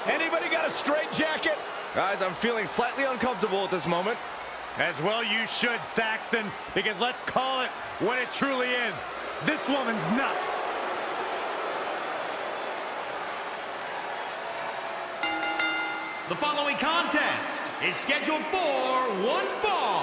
Anybody got a straight jacket? Guys, I'm feeling slightly uncomfortable at this moment. As well you should, Saxton, because let's call it what it truly is. This woman's nuts. The following contest is scheduled for one fall.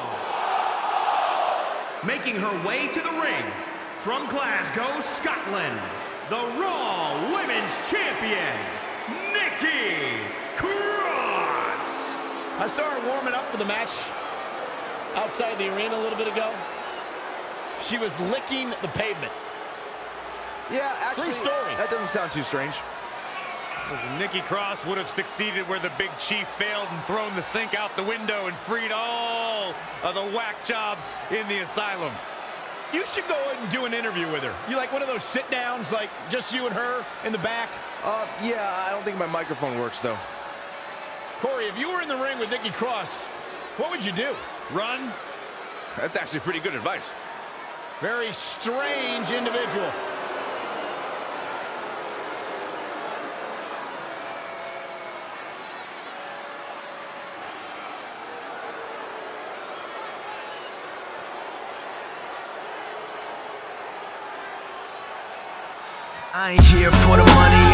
Making her way to the ring from Glasgow, Scotland, the Raw Women's Champion, Nikki Cross. I saw her warming up for the match outside the arena a little bit ago. She was licking the pavement. Yeah, actually, true story. That doesn't sound too strange. Nikki Cross would have succeeded where the Big Chief failed and thrown the sink out the window and freed all of the whack jobs in the asylum. You should go and do an interview with her. You like one of those sit-downs, like just you and her in the back? Yeah, I don't think my microphone works, though. Corey, if you were in the ring with Nikki Cross, what would you do? Run? That's actually pretty good advice. Very strange individual. I ain't here for the money,